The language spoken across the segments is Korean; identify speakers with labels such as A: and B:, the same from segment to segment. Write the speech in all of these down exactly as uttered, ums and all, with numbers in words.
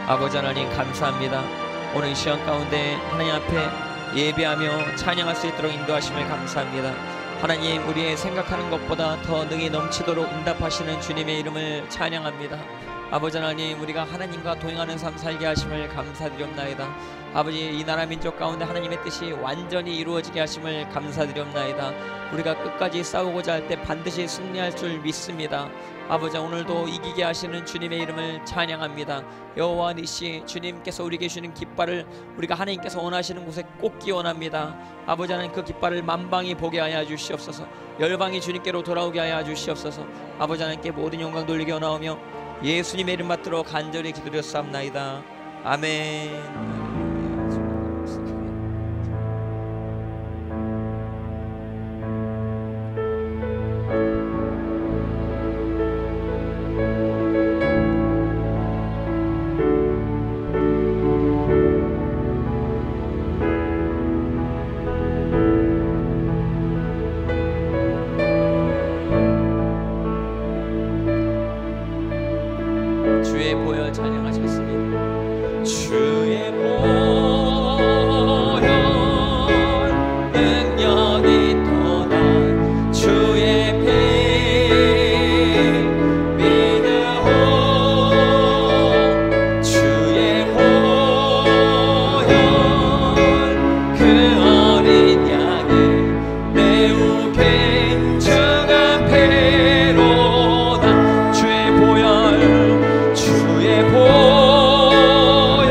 A: 아버지 하나님 감사합니다. 오늘 이 시간 가운데 하나님 앞에 예배하며 찬양할 수 있도록 인도하심을 감사합니다. 하나님, 우리의 생각하는 것보다 더 능히 넘치도록 응답하시는 주님의 이름을 찬양합니다. 아버지 하나님, 우리가 하나님과 동행하는 삶 살게 하심을 감사드리옵나이다. 아버지, 이 나라 민족 가운데 하나님의 뜻이 완전히 이루어지게 하심을 감사드리옵나이다. 우리가 끝까지 싸우고자 할 때 반드시 승리할 줄 믿습니다. 아버지, 오늘도 이기게 하시는 주님의 이름을 찬양합니다. 여호와 니시, 주님께서 우리에게 주시는 깃발을 우리가 하나님께서 원하시는 곳에 꽂기 원합니다. 아버지 하나님, 그 깃발을 만방이 보게 하여 주시옵소서. 열방이 주님께로 돌아오게 하여 주시옵소서. 아버지 하나님께 모든 영광 돌리게 원하오며 예수님의 이름 받들어 간절히 기도드렸사옵나이다. 아멘. 주의 보혈 찬양하시겠습니다. 주의 보혈 능력이 또다. 주의 피 믿으오. 주의 보혈 그 어린 양의 매우 괜찮은 배로다. 주의 보혈 주의 보혈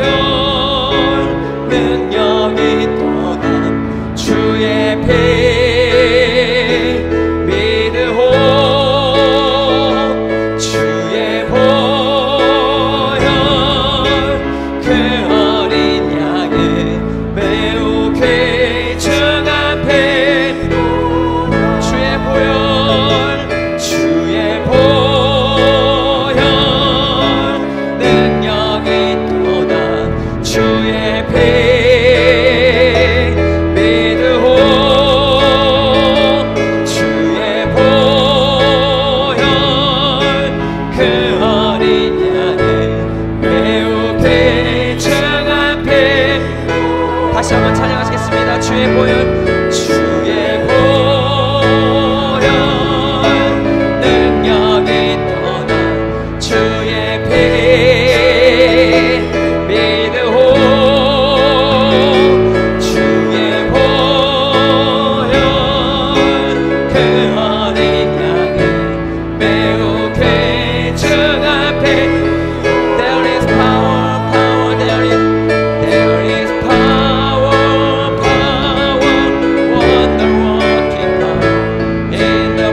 A: 능력이 또다. 주의 피 믿으오. 주의 보혈 그 어린 양의 매우 귀중한 피. 주의 보혈 주의 보혈 능력이 또다. 주의 피 믿으오. 주의 보혈 그 어린 양의 매우 귀중한 피. 다시 한번 찬양하시겠습니다. 주의 보혈 주의 보혈 능력이 또다. 주의 피 믿으오. 주의 보혈 그 어린 양의 매우 귀중한 피. There is power, power, there is, there is power, power, wonder working power in the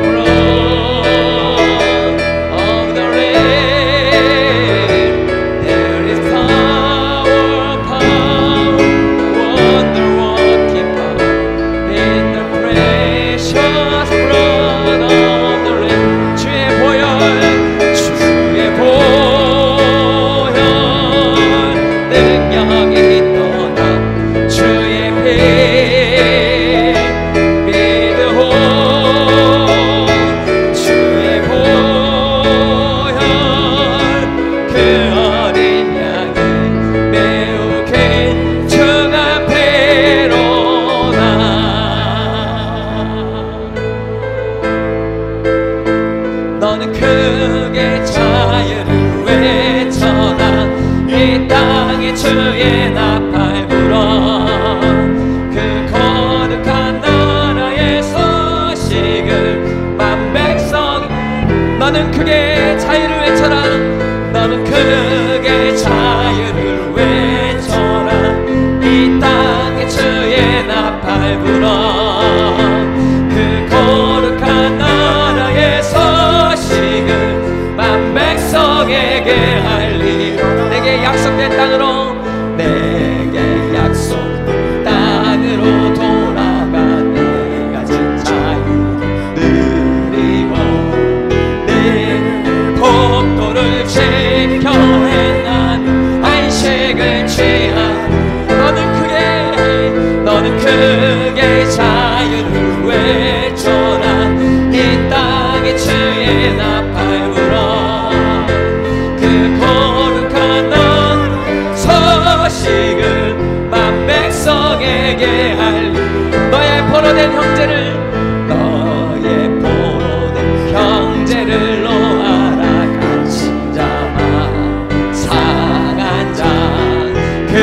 A: blood of the Lamb. There is power, power, wonder working power in the precious blood of the Lamb. 주의 보혈 주의 보혈 능력이 또다. 주의 피 믿으오. 주의 보혈 그 어린 양의 매우 귀중한 피로다. 너는 크게 자유를 외쳐라. 이 땅에 주의 나팔 불어. 그 거룩한 나라의 소식을 만 백성. 너는 크게 자유를 외쳐라. 너는 크게 자유를 외쳐라. 이 땅에 주의 나팔 불어. 그 거룩한 나라의 소식을 만 백성에게 알리. 내게 약속된 땅으로, 내게 약속된 땅으로 돌아가. 내가 진짜 누리고 내 복도를 지켜 행하는 안식을 취하는. 너는 크게 너는 크게 자유를 외쳐라. 이 땅에 주의 나팔 불어. 그 거룩한 넌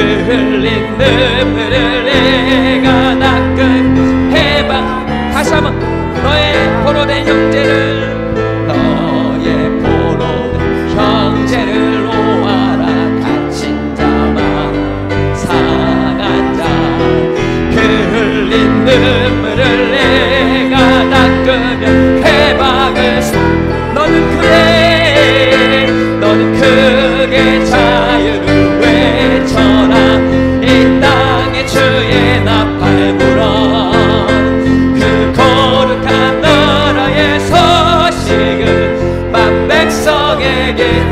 A: 흘린 눈물을 내가 닦은 해방. 다시 한번 너의 포로된 형제를 너의 포로된 형제를 놓아라. 갇힌 자만 상한 자 그 흘린 눈물을 내가 닦으면 해방을 사. 너는 그래 너는 크게 자유를 외쳐라. 이 땅에 주의 나팔 불어 그 거룩한 나라의 소식을 만 백성에게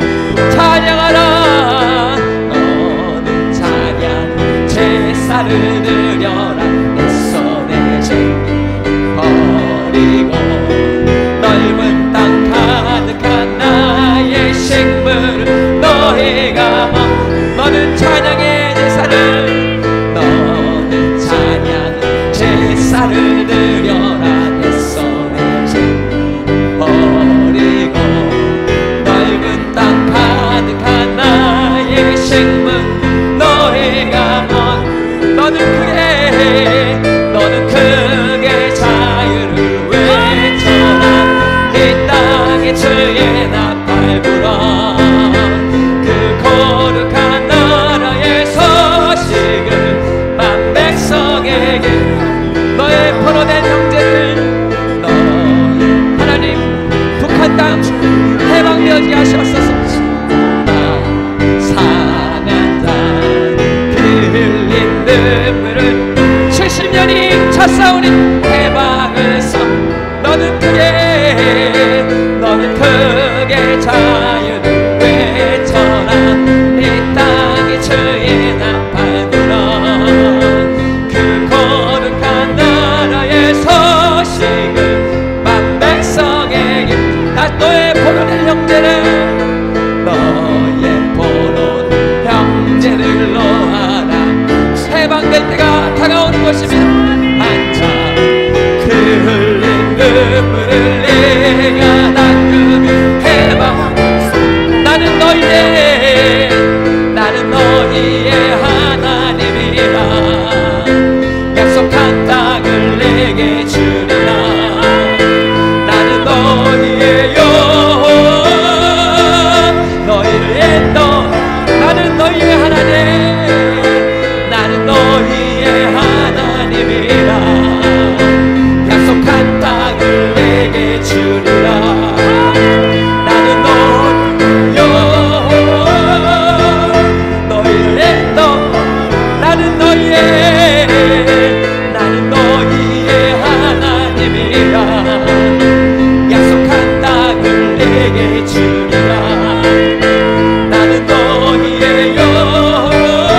A: 찬양하라. 너는 찬양 제사를 드려라. 내 손에 쟁기 버리고 넓은 땅 가득한 나의 식물을 너희가 먹. 너는 찬양의 제사를 너는 찬양 제사를 드려라. 내 손에 쟁기 버리고 넓은 땅 가득한 나의 식물 너희가 먹. 너는 크게 너는 크게 자유를 외쳐라. 이 땅에 주의 나팔 불어 그 거룩한 나라의 소식을 만 백성에게. 너의 포로된 형제를 너의 하나님 북한 땅 해방되어지게 하시옵소서. 상한 자 그 흘린 눈물을 칠십 년이 찼사오니 해방을 써. 너는 크게 너는 크게 자유를 외쳐라. 이 땅에 주의 나팔 불어 그 거룩한 나라의 소식을 만 백성에게. 나 너의 포로된 형제를 너의 포로된 형제를 놓아라. 해방될 때가 다가오는 것입니다. 앉아 그 흘린 눈물을 내가 닦으면 해방. 나는 너희의 나는 너희의 하나님이라. 약속한 땅을 내게 주리라. 나는 너희의 여호와 너희를 인도. 나는 너희의 하나님 나는 너희의 하나님이라. 약속한 땅을 내게 주리라. 나는 너희 여호와 너희를 인도. 나는 너희의 나는 너희의 하나님이라. 약속한 땅을 내게 주리라. 나는 너희의 여호와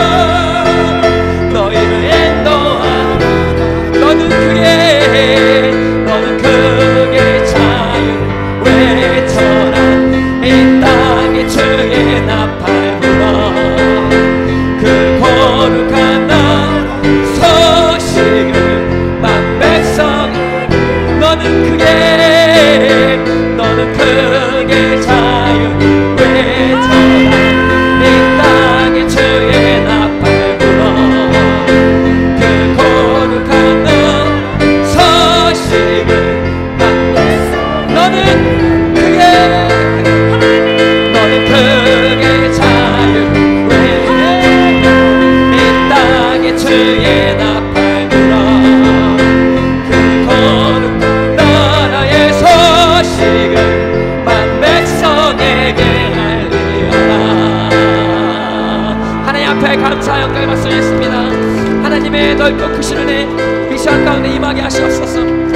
A: 너희를 인도하라. 너는 크게 너는 크게 자유 외쳐라. 이 땅에 주의 나팔 불어 그 거룩한 나라 소식을 만 백성. 너는 크게 너는 크게 자유 외쳐라. 이 땅에 주의 나팔 불어 그 거룩한 나라 소식을 만 백성. 너는 크게 너는 크게 자유 외쳐라. 이 땅에 주의 나팔 불어 그 거룩한 나라의 소식을 만 백성에게 알리라. 하나님 앞에 감사 영광의 박수 드리겠습니다. 하나님의 넓고 크신 은혜 이 시간 가운데 임하게 하시옵소서.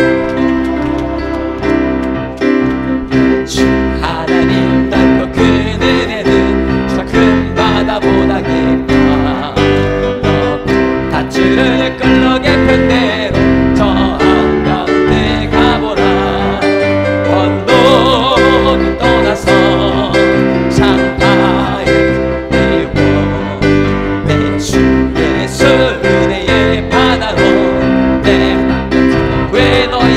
A: 주 하나님 넓고 큰 은혜는 저 큰 바다보다 깊다. 밧줄을 끌러 개편대로 저 한가운데 가보라. 원도는 떠나서 상하에 이워 내 주 예수 은혜의 바다로 내 왜 너희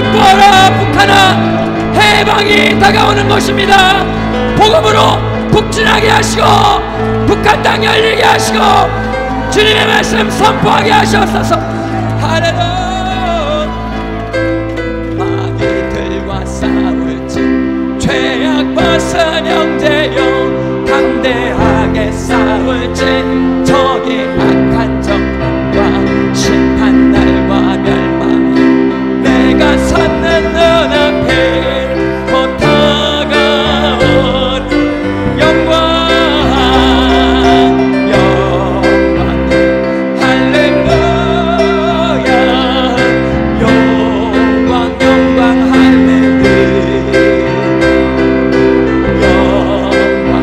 A: 기뻐하라 북한아, 해방이 다가오는 것입니다. 복음으로 북진하게 하시고 북한 땅 열리게 하시고 주님의 말씀 선포하게 하시옵소서. 할렐루야. 마귀들과 싸울지 죄악 벗은 형제여 담대하게 싸울지 적이 악한 정과 심판날과 멸망 내가 섰는 눈앞에 곧 다가온 영광 영광 할렐루야 영광 영광 할렐루야 영광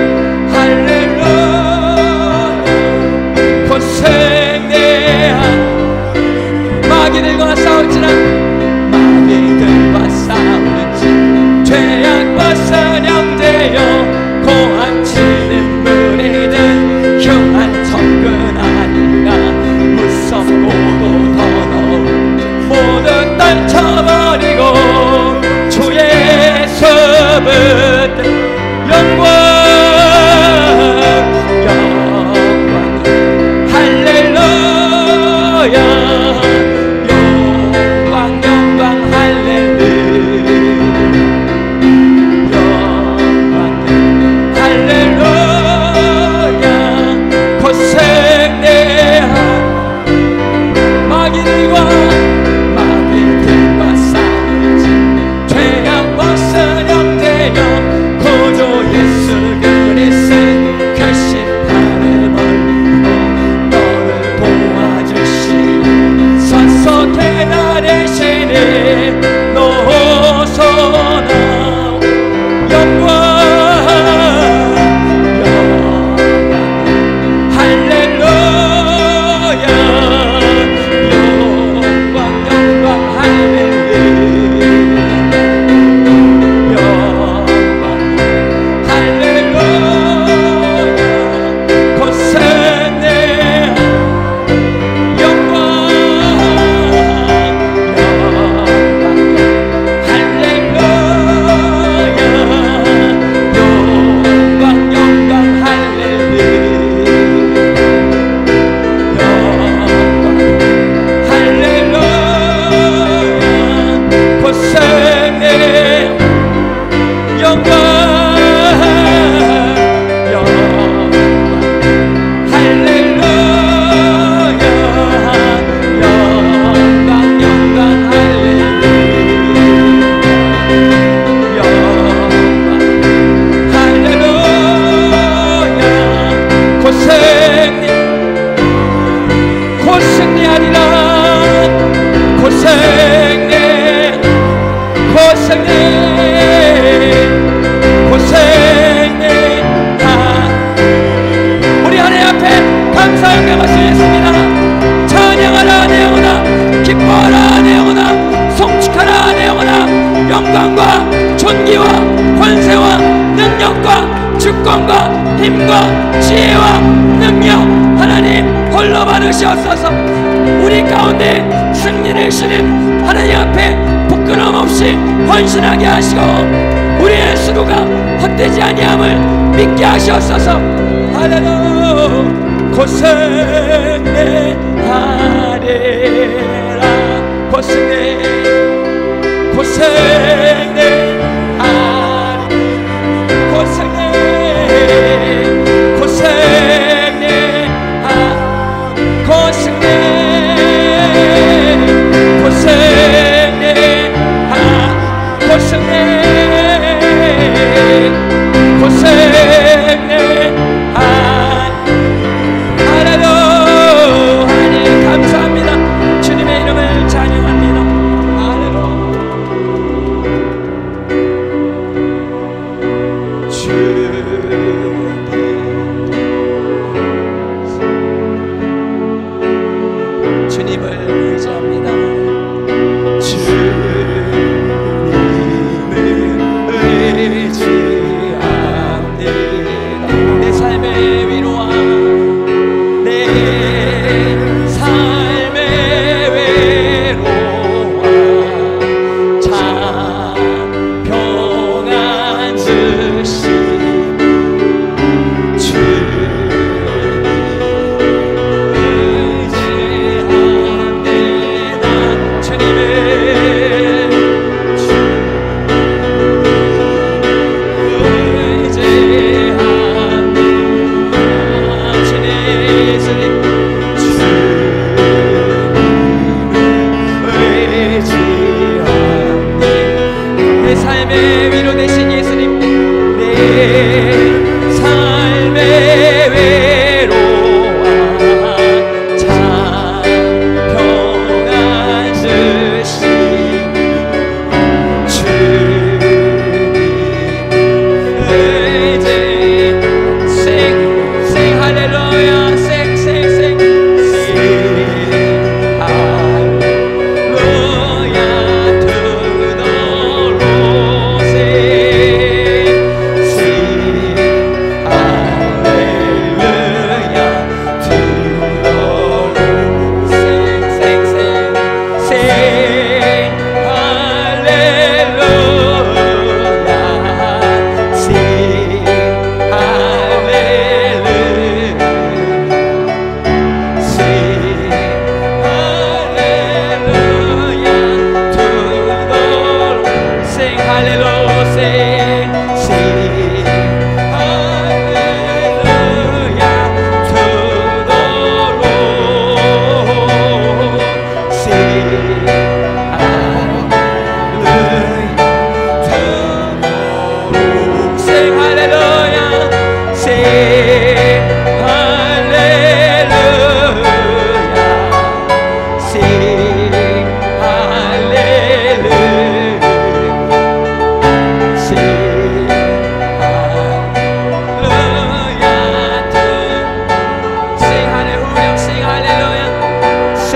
A: 할렐루야 고생내야 마귀들과 싸울지라 마귀들과 싸울지 죄악 벗은 형제여 고함치는 무리들 흉한 적은 아닌가 무섭고도 더러운 모두 떨쳐버리고 주의 수분 영광 영광 할렐루야 영광 영광 할렐루야 영광 할렐루야 고생내야 마귀들과 마귀들과 싸우지 죄악 벗은 형제여 구주 예수 그리스도 그 심판을 멀고 너를 도와주시고 서서 계단의신이 노소나 영광 영광 할렐루야 영광 영광 할렐루야 영광 할렐루야 고생내 영광 영광 할렐루야 영광 영광 할렐루야 영광 할렐루야 고생내 영광 영광 할렐루야 영광 영광 할렐루야 영광 할렐루야 고생니 고생니 하리라 고생니 고생니 고생니 하 우리 하나님 앞에 감사의 말씀했습니다. 찬양하라 내 영혼아 기뻐하라 내 영혼아 송축하라 내 영혼아 영광과 존귀와 권세와 능력과 주권과 힘과 지혜와 능력 하나님 홀로 받으시옵소서. 우리 가운데 승리를 주시는 하나님 앞에 부끄러움 없이 헌신하게 하시고 우리의 수고가 헛되지 아니함을 믿게 하시옵소서. 할렐루야 고생내 하리라 고생내 고생내 하리 고생내 고생내 하 고생내 고생내 하 고생내 고생내 하 할렐루야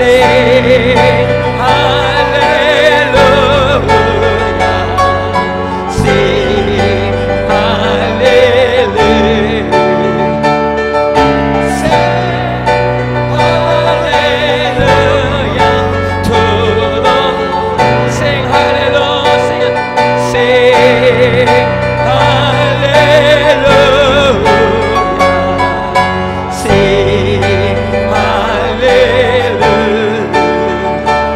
A: 할렐루야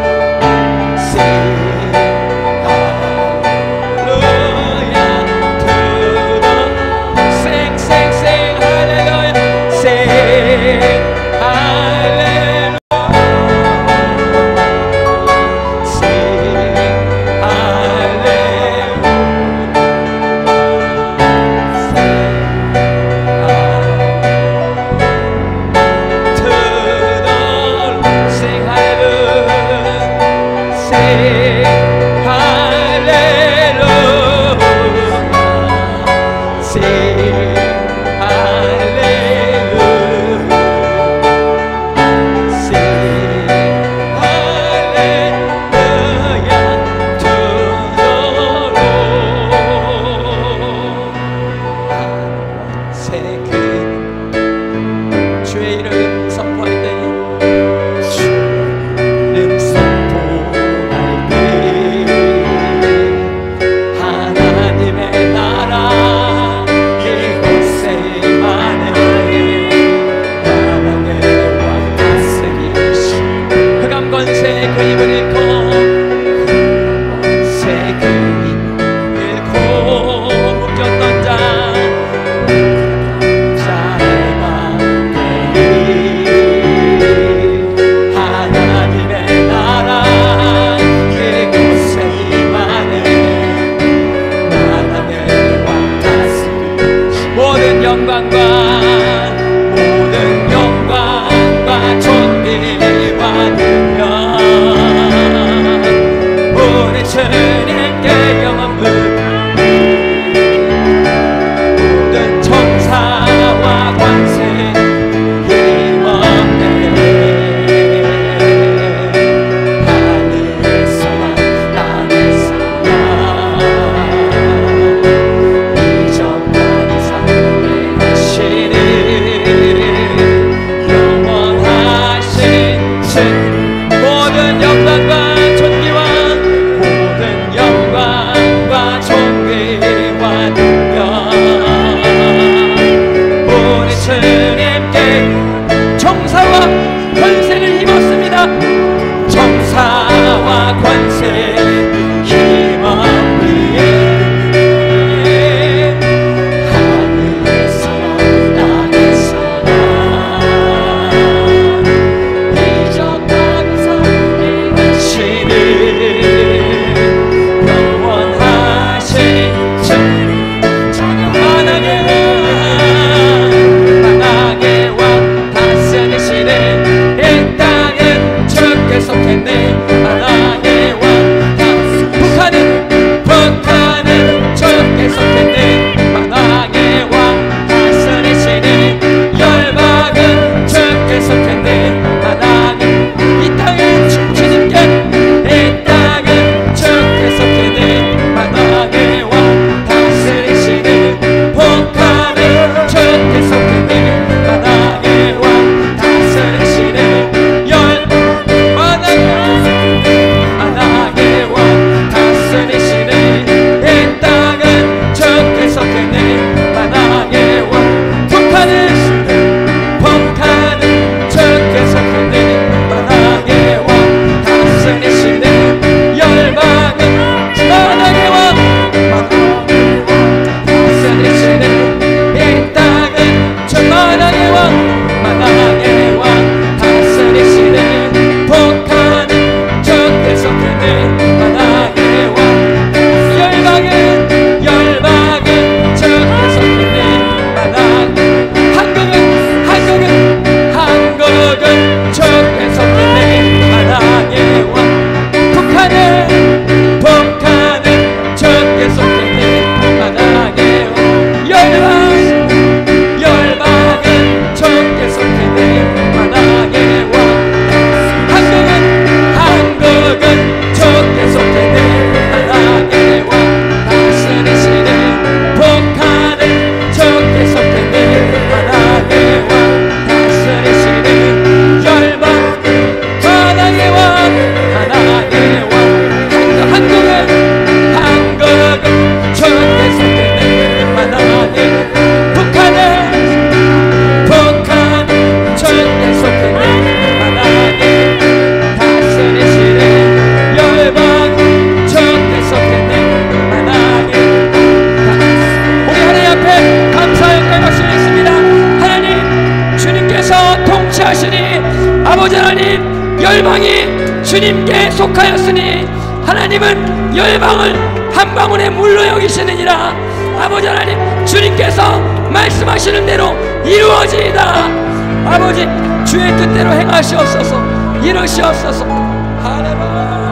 B: 말씀하시니 아버지 하나님, 열방이 주님께 속하였으니 하나님은 열방을 한 방울의 물로 여기시느니라. 아버지 하나님, 주님께서 말씀하시는 대로 이루어지이다. 아버지, 주의 뜻대로 행하시옵소서. 이루시옵소서. 할렐루야.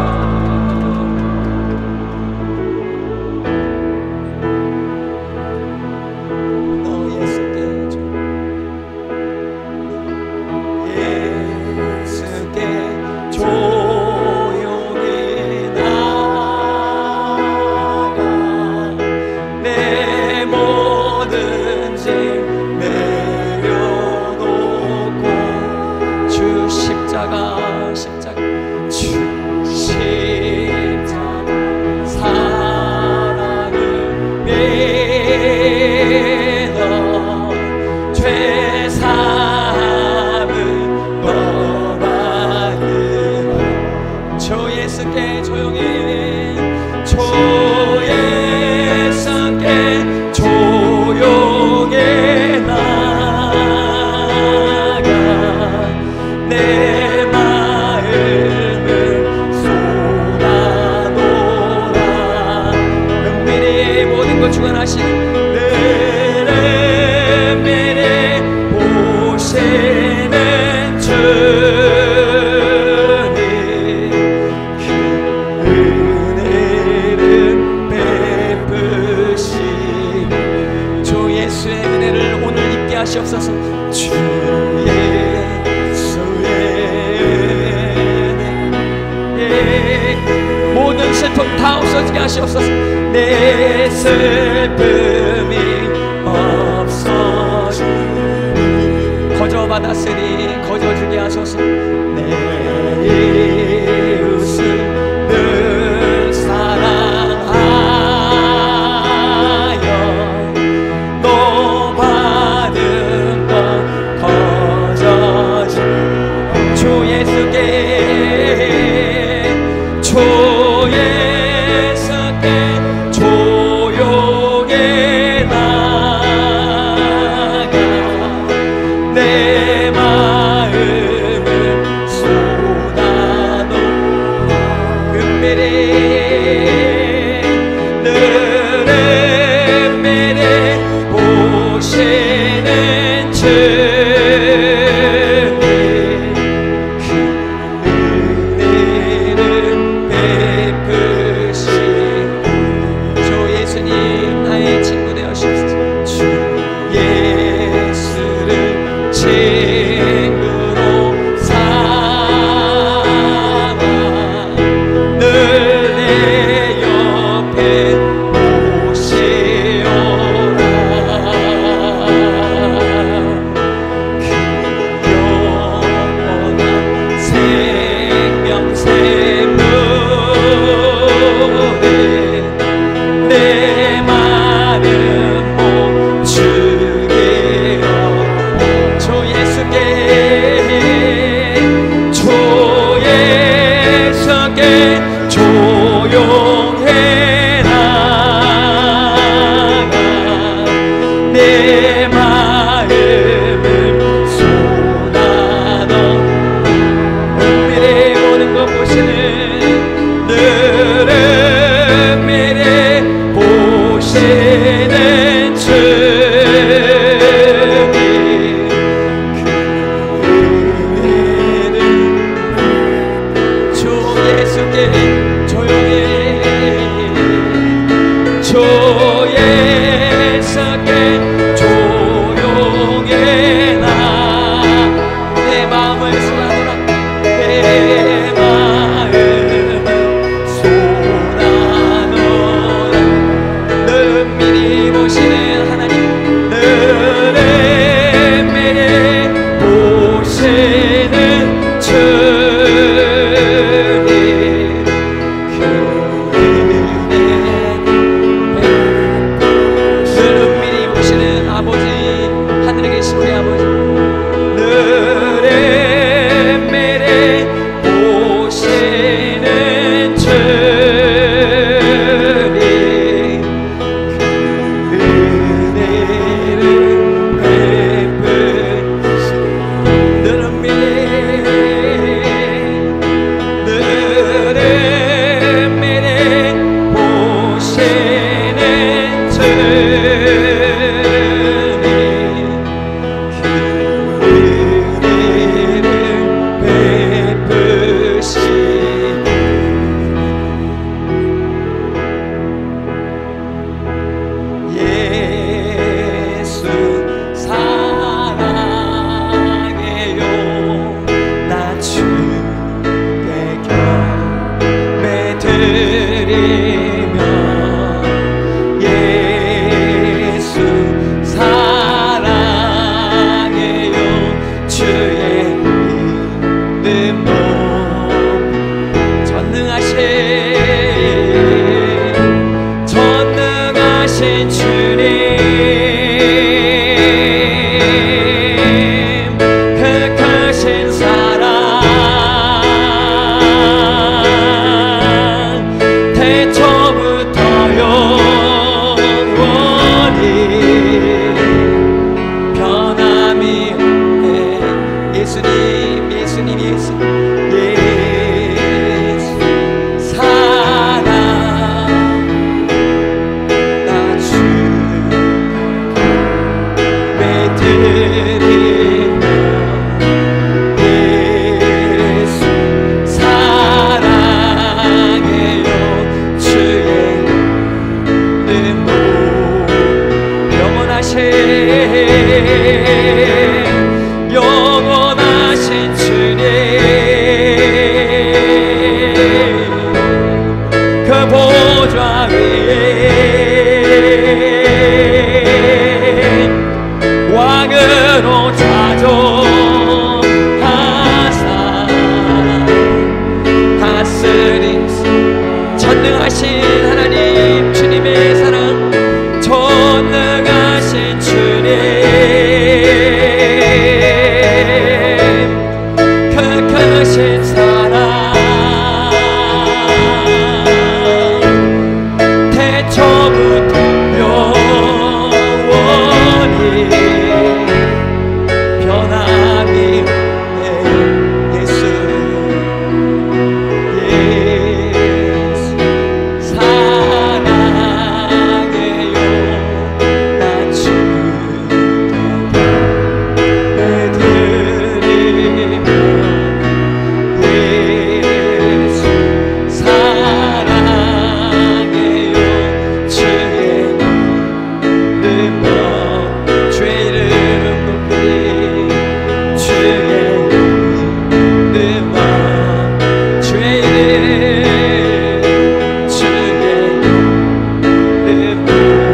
B: 하시옵소서. 내 슬픔이 없어지니 거저받았으니 거저주게 하소서. 내 이웃을 늘 사랑하여 너 받은 것 거저주 주 예수께 주
C: 내 마음을 쏟아
A: 예수님 예수님 예수님 예수 사랑 나 주의 드리며 예수 사랑해요 주의 영원하신 영원하신 주님 그 보좌 위에 왕으로 좌존하사 다스린 전능하신 하나님 주님의 사랑 전능하신 주님 그 크신 사랑 태초부터 영원히 변함이 없네 예수 예수 사랑해요 나 주께 드리며 예수 사랑해요 주의 이름으로 주의 이름 높이 주의 이름으로 주의 이름 주의 이름으로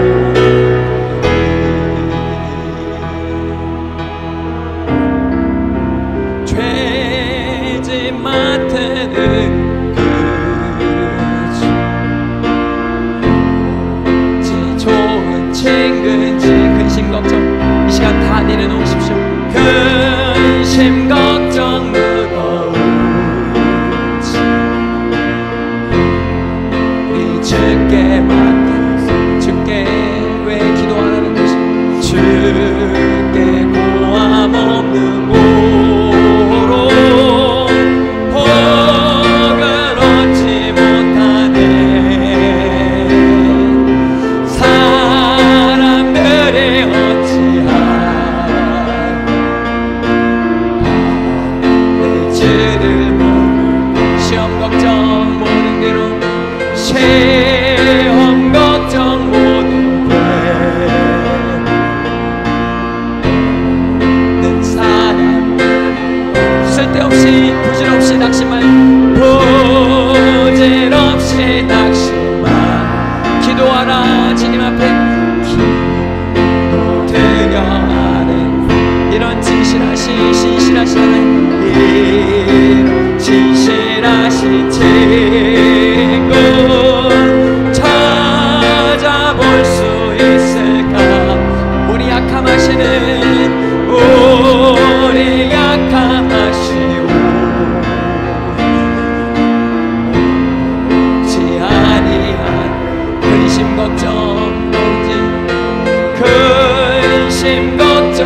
A: 죄짐 맡는 지 좋은 친근지 근심 걱정 이 시간 다 내려놓으십시오. 근심 걱정 무거운 짐 우리 주께 맡겨 주께 왜 기도 안 하는 것이 주께 고함 없는 고로 복을 얻지 못하네 사람들이 어찌하여 내 죄를 모르고 시험 걱정 모든 대로 시험 걱정 모든 는 사람 쓸데없이 부질없이 낙심할 부질없이 낙심할 기도하라 주님 앞에 기도드려 하는 이런 진실하신 신실하신 하나님 이런 진실하신 친구 찾아볼 수 있을까 우리 약함하시는 우리 약함하시오 지 아니한 근심 걱정 모든 근심 걱정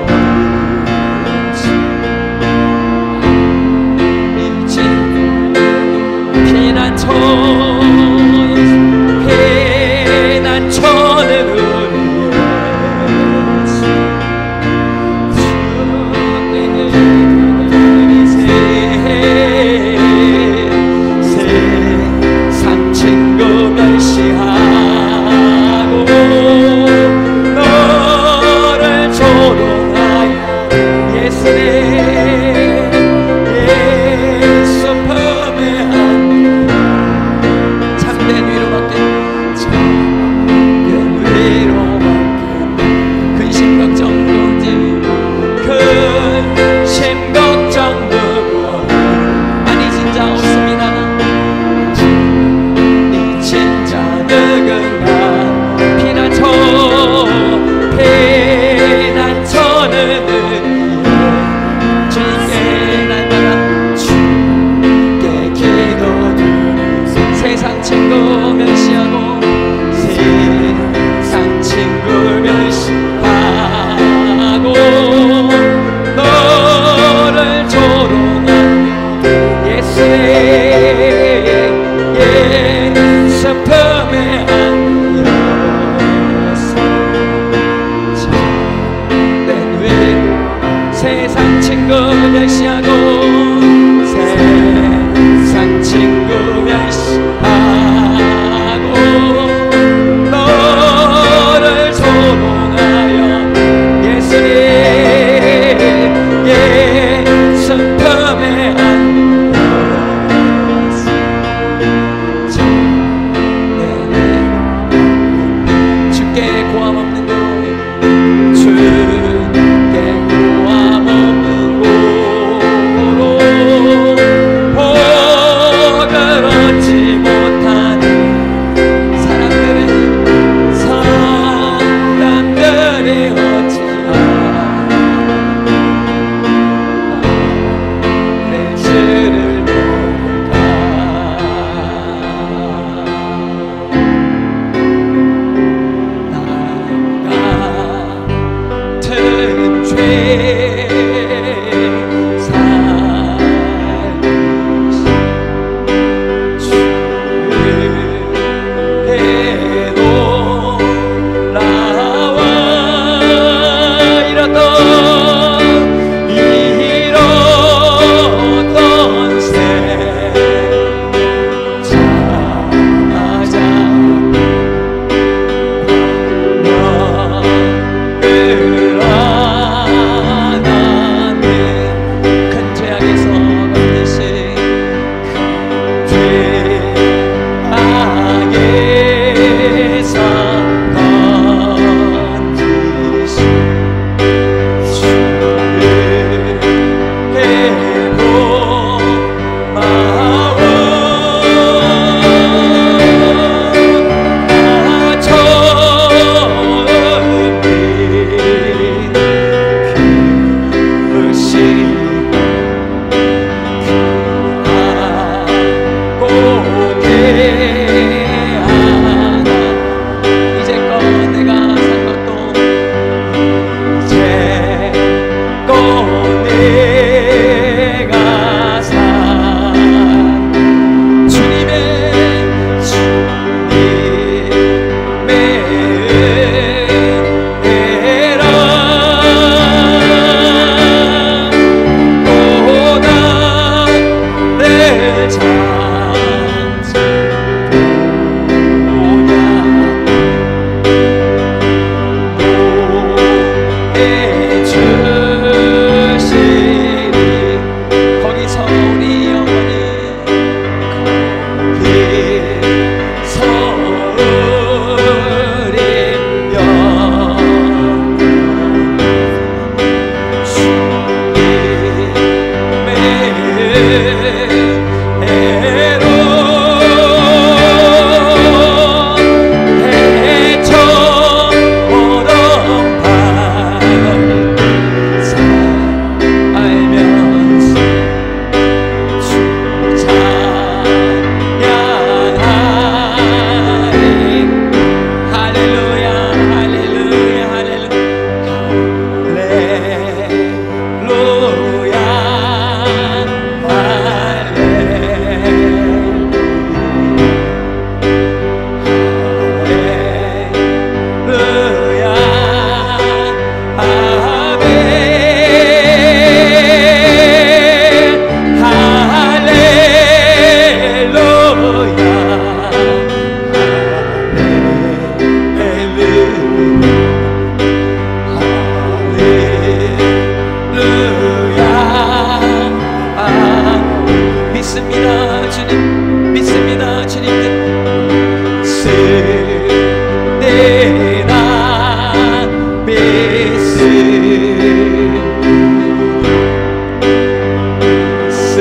A: 무거운 이제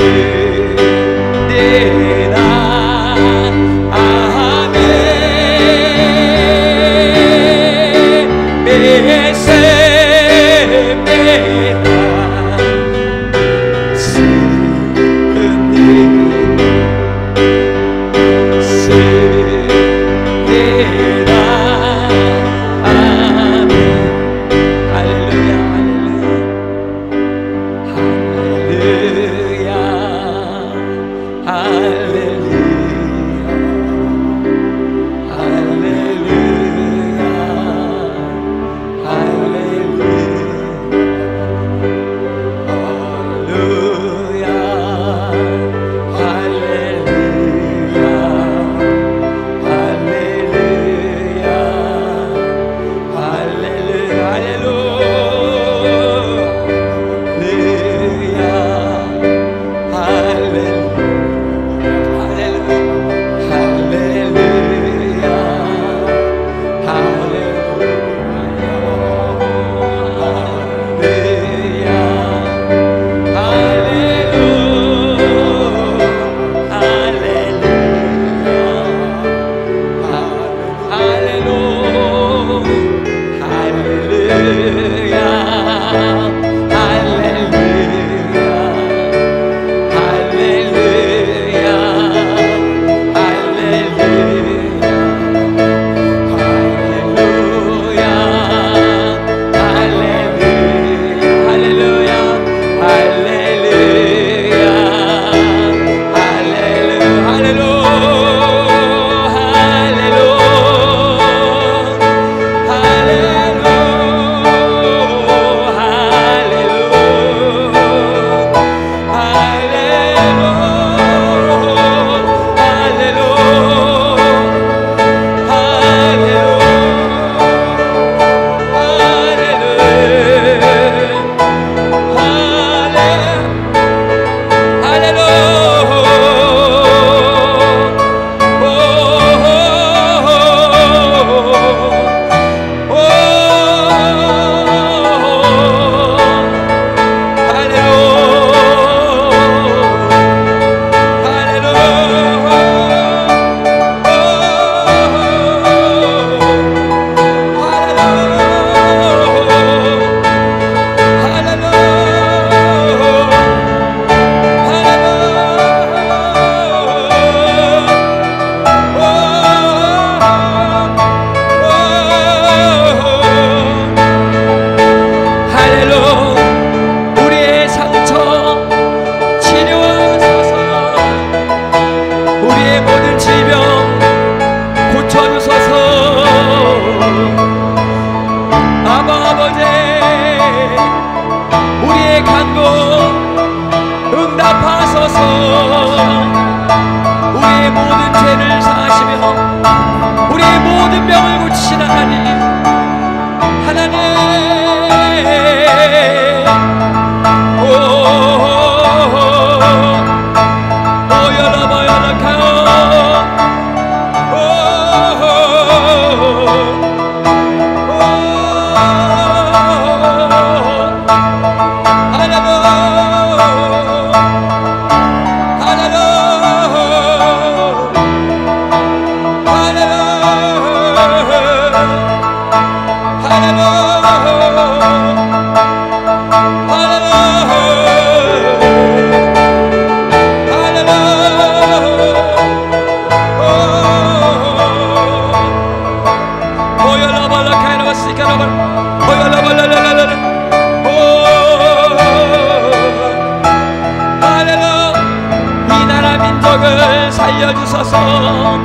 B: 살려주소서,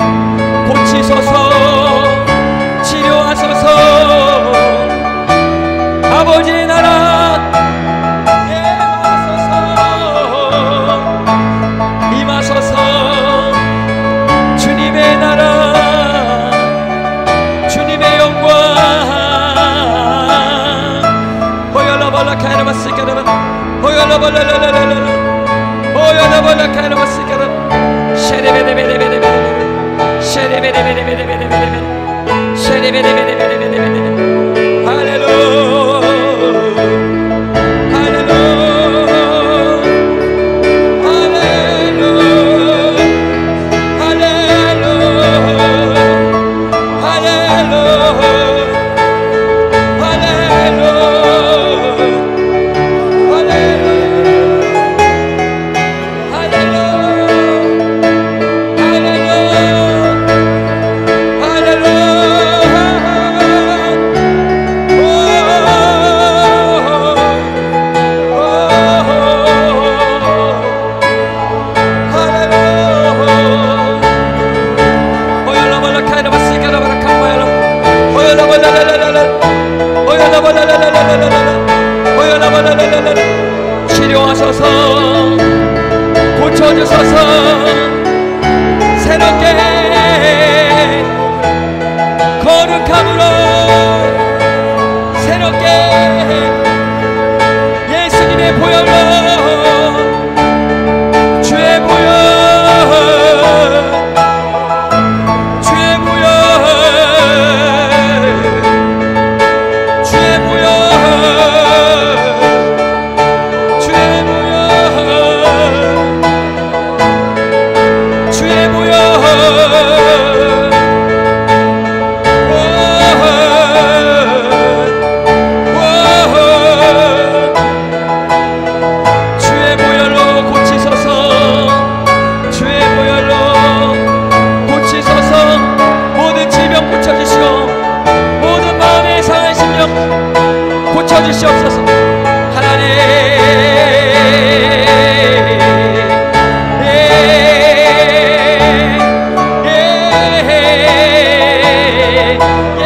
B: 고치소서, 치료하소서. 아버지의 나라 임하소서, 임하소서. 주님의 나라, 주님의 영광. 호열라발라 카이라바스카라바, 호열라발라라라라라, 호열라발라 카이라바스카라바. 쉐레베레베레베레베레, 쉐레베레베레베레베레베레, 쉐레베레베레베레베레. 할렐루야, 할렐루야, 할렐루야. 주소서. 새롭게 거룩함으로 새롭게 예수님의 보혈로 주의 보혈 주의 보혈 주의 보혈 주의 보혈 주의 보혈 고쳐주시옵소서. 하나님 예, 예, 예,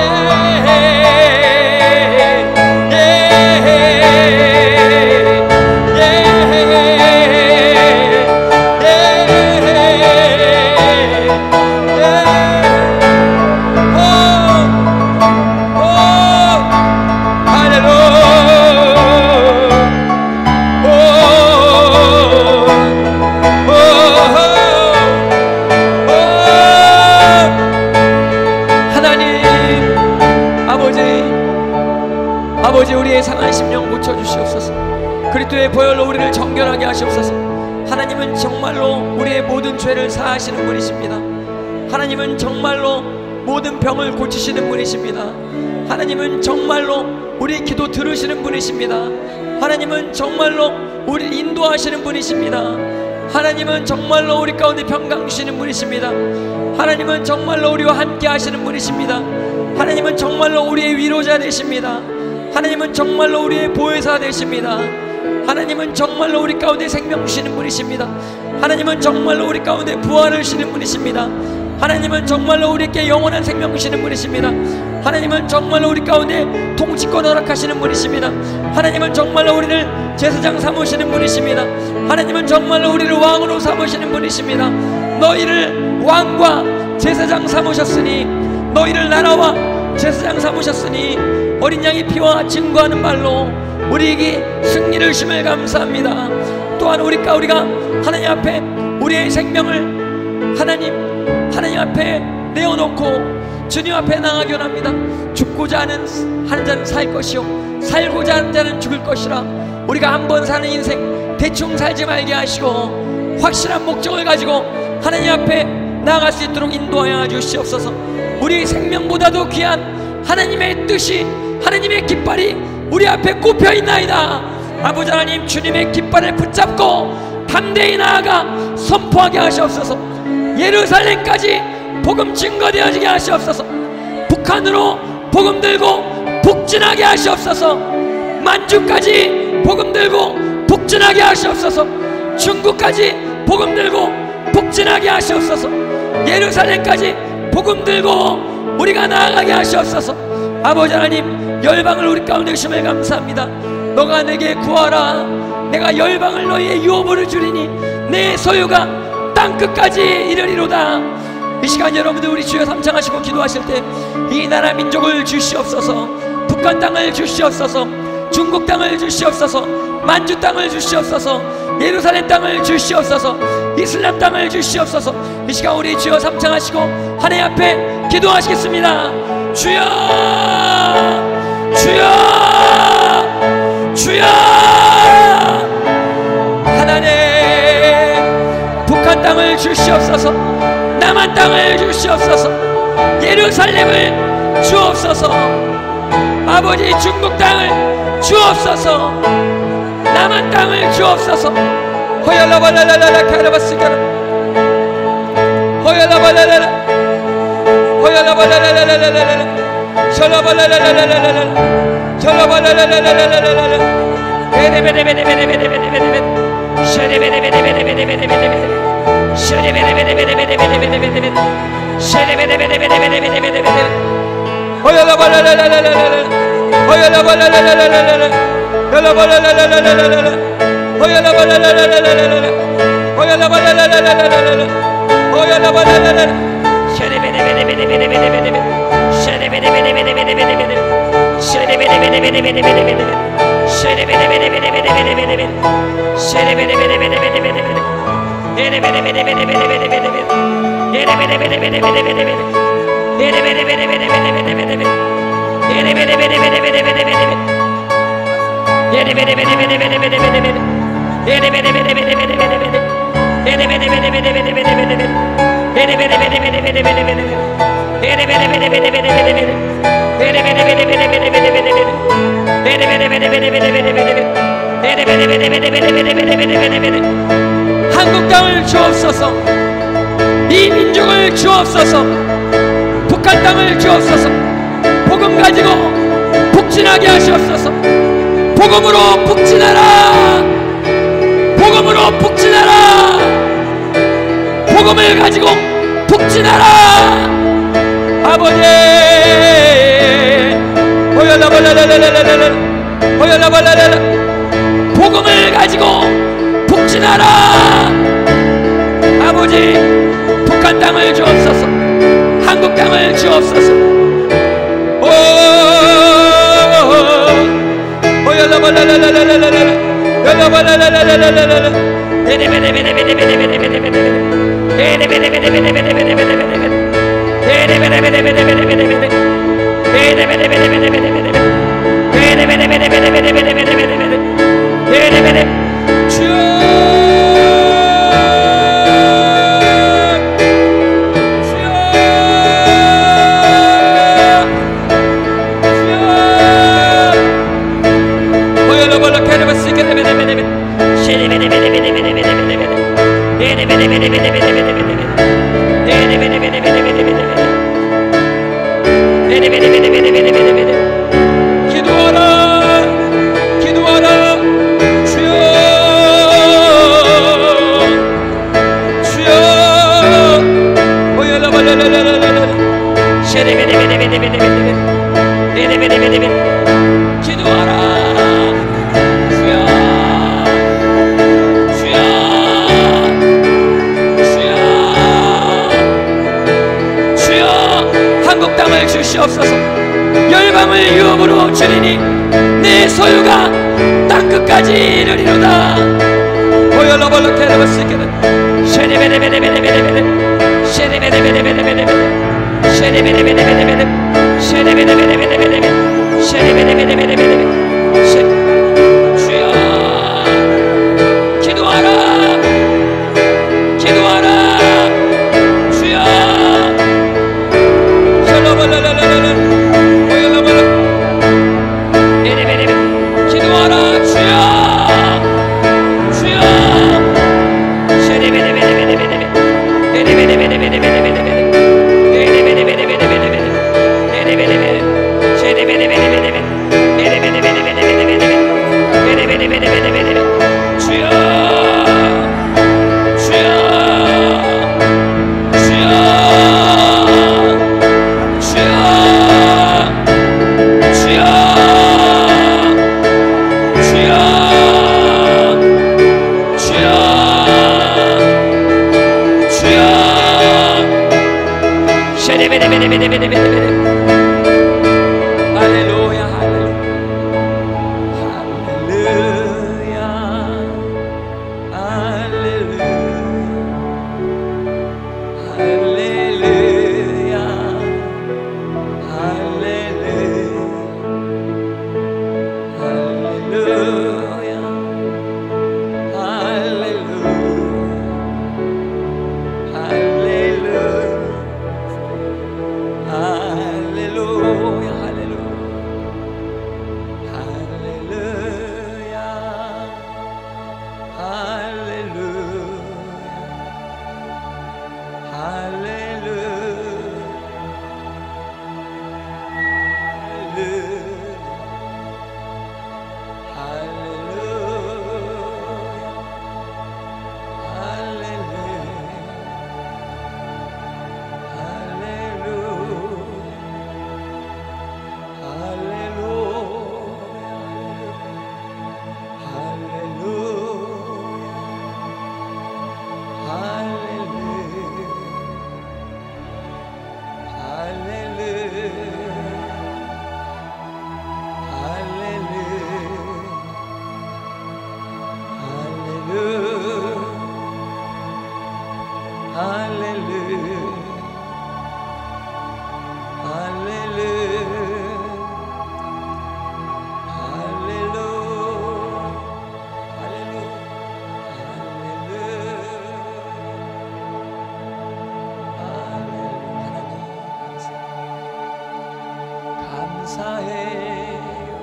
B: 아버지 우리의 상한 심령 고쳐주시옵소서. 그리스도의 보혈로 우리를 정결하게 하시옵소서. 하나님은 정말로 우리의 모든 죄를 사하시는 분이십니다. 하나님은 정말로 모든 병을 고치시는 분이십니다. 하나님은 정말로 우리 기도 들으시는 분이십니다. 하나님은 정말로 우리를 인도하시는 분이십니다. 하나님은 정말로 우리 가운데 평강 주시는 분이십니다. 하나님은 정말로 우리와 함께 하시는 분이십니다. 하나님은 정말로 우리의 위로자 되십니다. 하나님은 정말로 우리의 보혜사 되십니다. 하나님은 정말로 우리 가운데 생명 주시는 분이십니다. 하나님은 정말로 우리 가운데 부활을 주시는 분이십니다. 하나님은 정말로 우리에게 영원한 생명 주시는 분이십니다. 하나님은 정말로 우리 가운데 통치권 허락하시는 분이십니다. 하나님은 정말로 우리를 제사장 삼으시는 분이십니다. 하나님은 정말로 우리를 왕으로 삼으시는 분이십니다. 너희를 왕과 제사장 삼으셨으니, 너희를 나라와 제사장 삼으셨으니 어린 양의 피와 증거하는 말로 우리에게 승리를 주심을 감사합니다. 또한 우리가 우리가 하나님 앞에 우리의 생명을 하나님 하나님 앞에 내어놓고 주님 앞에 나가기 원합니다. 죽고자 하는 한 자는 살 것이요 살고자 하는 자는 죽을 것이라. 우리가 한 번 사는 인생 대충 살지 말게 하시고 확실한 목적을 가지고 하나님 앞에 나아갈 수 있도록 인도하여 주시옵소서. 우리 생명보다도 귀한 하나님의 뜻이, 하나님의 깃발이 우리 앞에 꼽혀있나이다. 아버지 하나님, 주님의 깃발을 붙잡고 담대히 나아가 선포하게 하시옵소서. 예루살렘까지 복음 증거되어지게 하시옵소서. 북한으로 복음 들고 북진하게 하시옵소서. 만주까지 복음 들고 북진하게 하시옵소서. 중국까지 복음 들고 북진하게 하시옵소서. 예루살렘까지 복음 들고 우리가 나아가게 하시옵소서. 아버지 하나님, 열방을 우리 가운데 주심을 감사합니다. 너가 내게 구하라. 내가 열방을 너희의 유업으로 주리니 내 소유가 땅끝까지 이르리로다. 이 시간 여러분들 우리 주여 삼창하시고 기도하실 때 이 나라 민족을 주시옵소서. 북한 땅을 주시옵소서. 중국 땅을 주시옵소서. 만주 땅을 주시옵소서. 예루살렘 땅을 주시옵소서. 이슬람 땅을 주시옵소서. 이 시간 우리 주여 삼창하시고 하나님 앞에 기도하시겠습니다. 주여, 주여, 주여. 하나님, 북한 땅을 주시옵소서. 남한 땅을 주시옵소서. 예루살렘을 주옵소서. 아버지, 중국 땅을 주옵소서. 남한 땅을 주옵소서. 호얄라발라라라 카라바스카라 호얄라발라라라 호얄라발라라라라라라 샬라발라라라라라라 샬라발라라라라라라라 베레베레베레베레베레베레베레 샤레베레베레베레베레베레베레 샤레베레베레베레베레베레베레 샤레베레베레베레베레베레베레 호얄라발라라라라라라 호얄라발라라라라라라 호얄라발라라라라라라 호얄라발라라라라라라 오야라발라라라라라라라 오야라발라라라 한국 땅을 주옵소서. 이 민족을 주옵소서. 북한 땅을 주옵소서. 복음 가지고 북진하게 하시옵소서. 복음으로 북진하라. 복음으로 북진하라. 복음을 가지고 북진하라. 아버지 오야라발라라라라라라 오야라발라라라 복음을 가지고 북진하라. 아버지 북한 땅을 주옵소서. 한국 땅을 주옵소서. 오 오야라발라라라라라라 오야라발라라라라라라 기도하라 기도하라 주여 주여 오야라발라라라라라 기도하라 주여 주여 주여 주여 한국 땅을 주시옵소서. 열방을 유업으로 주리니 내 소유가 땅끝까지 이르리로다. 오열러벌러 캐러버스케는 쉐레베레베레베레베레베레 쉐레베레베레베레베레베레 쉐레베레베레베레베레 쉐레베레베레베레베레 쉐레베레베레베레베레 주여 기도하라 기도하라 주여 샬라발라라라라 오열러벌러 에레베레베 기도하라 주여 주여 쉐레베레베레베레베레 에레베레베레베레베레베레 주여 주여 주여 주여 주여 주여 주여 주여 쉐레베레베레베레베레베레 할렐루야 할렐루야 할렐루야 할렐루야 할렐루야 할렐루야 감사해요.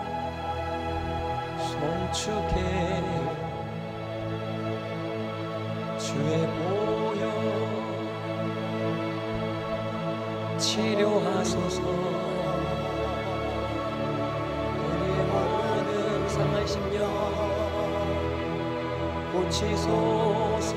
B: 송축해요. 주의 보혈 치료하소서. 우리의 모든 상한 심령 고치소서.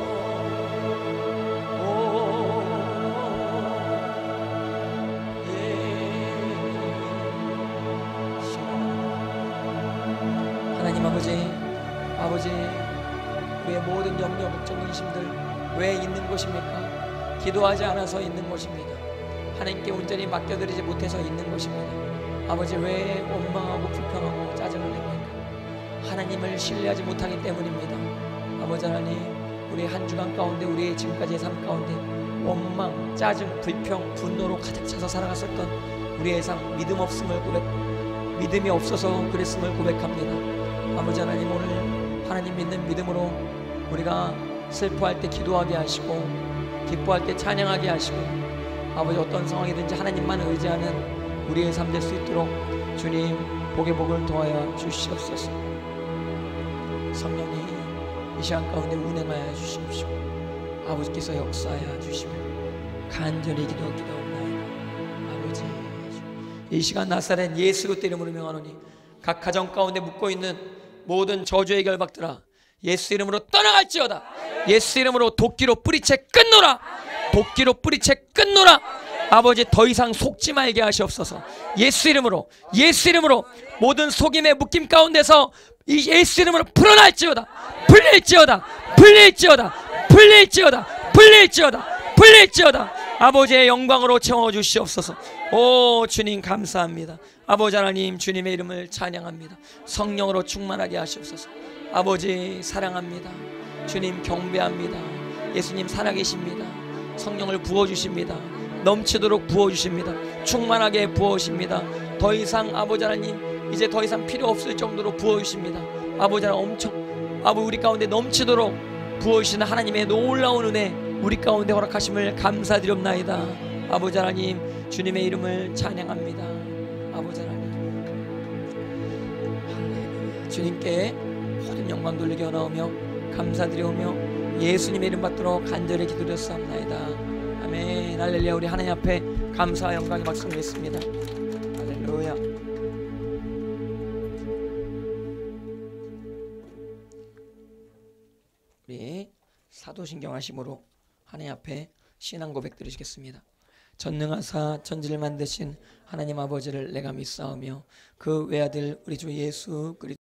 B: 하나님 아버지, 아버지, 우리의 모든 염려, 걱정, 근심들 왜 있는 것입니까? 기도하지 않아서 있는 것입니다. 하나님께 온전히 맡겨드리지 못해서 있는 것입니다. 아버지, 왜 원망하고 불평하고 짜증을 냅니까? 하나님을 신뢰하지 못하기 때문입니다. 아버지 하나님, 우리 한 주간 가운데, 우리의 지금까지의 삶 가운데 원망, 짜증, 불평, 분노로 가득 차서 살아갔었던 우리의 삶, 믿음 없음을 고백, 믿음이 없어서 그랬음을 고백합니다. 아버지 하나님, 오늘 하나님 믿는 믿음으로 우리가 슬퍼할 때 기도하게 하시고 기뻐할 때 찬양하게 하시고 아버지 어떤 상황이든지 하나님만 의지하는 우리의 삶 될 수 있도록 주님 복의 복을 더하여 주시옵소서. 성령님 이 시간 가운데 운행하여 주십시오. 아버지께서 역사하여 주시며 간절히 기도 기도옵나이다. 아버지, 이 시간 나사렛 예수 그리스도 이름으로 명하노니 각 가정 가운데 묵고 있는 모든 저주의 결박들아 예수 이름으로 떠나갈지어다. 예수 이름으로 도끼로 뿌리채 끊노라. 도끼로 뿌리채 끊노라. 아버지, 더 이상 속지 말게 하시옵소서. 예수 이름으로, 예수 이름으로 모든 속임의 묶임 가운데서 이 예수 이름으로 풀어날지어다. 풀릴지어다. 풀릴지어다. 풀릴지어다. 풀릴지어다. 풀릴지어다. 아버지의 영광으로 채워주시옵소서. 오 주님 감사합니다. 아버지 하나님, 주님의 이름을 찬양합니다. 성령으로 충만하게 하시옵소서. 아버지 사랑합니다. 주님 경배합니다. 예수님 살아계십니다. 성령을 부어주십니다. 넘치도록 부어주십니다. 충만하게 부어주십니다. 더 이상 아버지 하나님, 이제 더 이상 필요 없을 정도로 부어주십니다. 아버지 하나님, 엄청 아버지 우리 가운데 넘치도록 부어주시는 하나님의 놀라운 은혜 우리 가운데 허락하심을 감사드립나이다. 아버지 하나님, 주님의 이름을 찬양합니다. 아버지 하나님, 할렐루야. 주님께 모든 영광 돌리게 원하오며 감사드리오며 예수님의 이름 받도록 간절히 기도드렸사옵나이다. 아멘. 할렐루야. 우리 하나님 앞에 감사와 영광의 박수 드리겠습니다. 할렐루야. 우리 사도신경 하심으로 하나님 앞에 신앙 고백 드리시겠습니다. 전능하사 천지를 만드신 하나님 아버지를 내가 믿사오며 그 외아들 우리 주 예수 그리스도